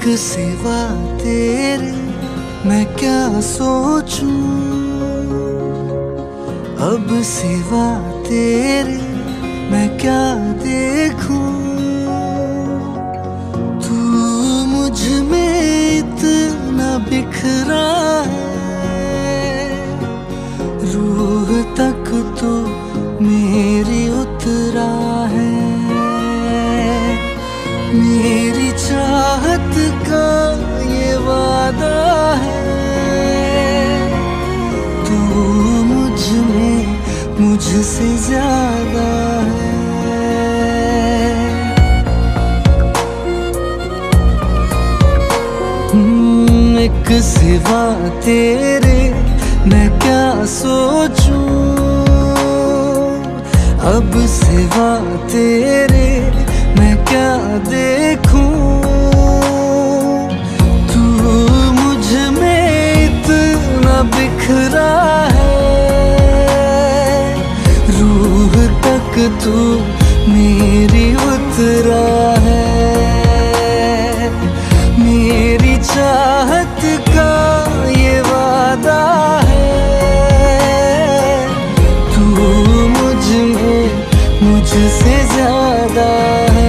सिवा तेरे मैं क्या सोचूं, अब सिवा तेरे मैं क्या देखूं। तू मुझ में इतना बिखरा है, रूह तक तो मेरी उतरा है। मेरी चाहत का ये वादा है, तू मुझ में मुझसे ज्यादा है। एक सिवा तेरे मैं क्या सोचूं, अब सिवा तेरे मैं क्या देखूं। तू मुझ में इतना बिखरा है, रूह तक तू मेरी उतरा है। मेरी चाहत का ये वादा है, तू मुझ में मुझसे ज्यादा है।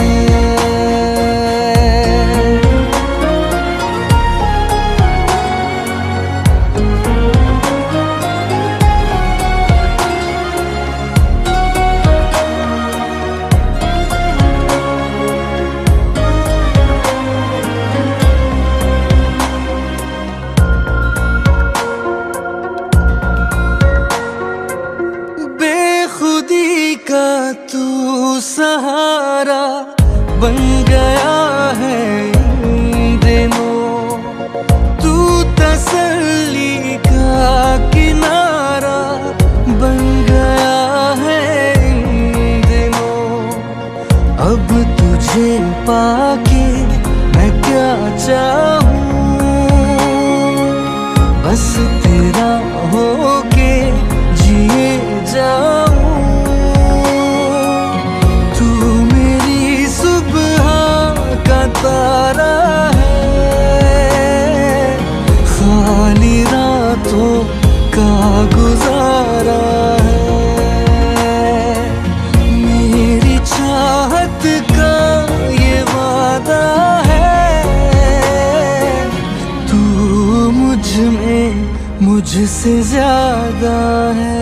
बेखुदी का तू सहारा बन गया है इन दिनों, तू तसल्ली का किनारा बन गया है इन दिनों। अब तुझे पाके मैं क्या चाहूं, बस तेरा होके जिए जाऊं। तू मेरी सुबह का तारा है, खाली रातों का गुजारा है। मेरी चाहत का ये वादा है, तू मुझ में मुझसे ज्यादा है।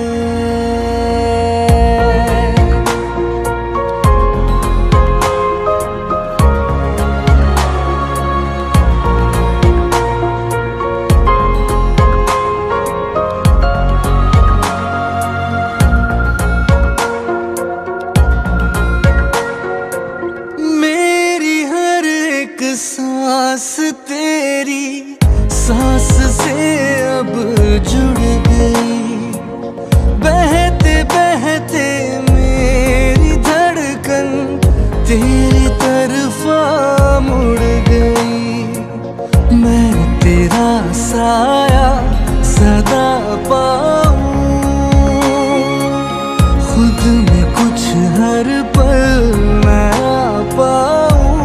मेरी हर एक सांस तेरी सांस से अब जुड़ गई, बहते बहते मेरी धड़कन तेरी तरफा मुड़ गई। मैं तेरा साया सदा पाऊं, खुद में कुछ हर पल नया पाऊं।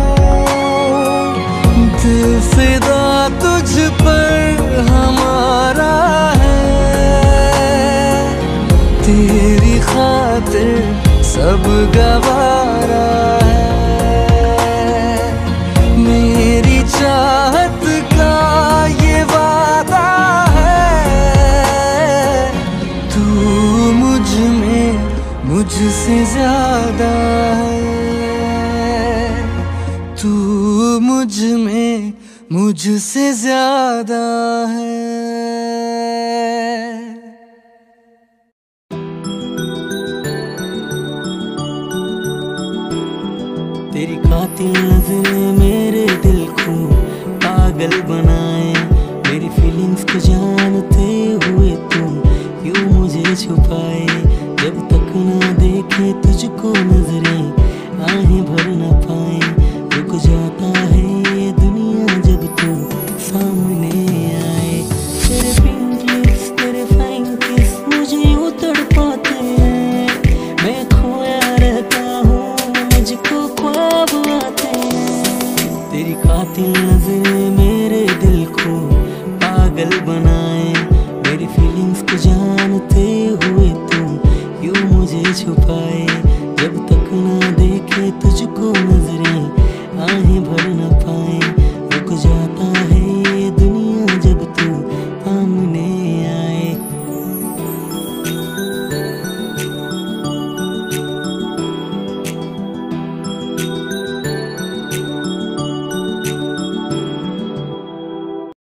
दिल फिदा तुझ पर हमारा है, तेरी खातिर सब गवारा है। मेरी चाहत का ये वादा है, तू मुझ में मुझसे ज्यादा है। तू मुझ में मुझसे ज्यादा है। तेरी कातिल नज़रें मेरे दिल को पागल बनाए, मेरी फीलिंग्स को जानते हुए तुम क्यों मुझे छुपाए। जब तक ना देखे तुझको नजरें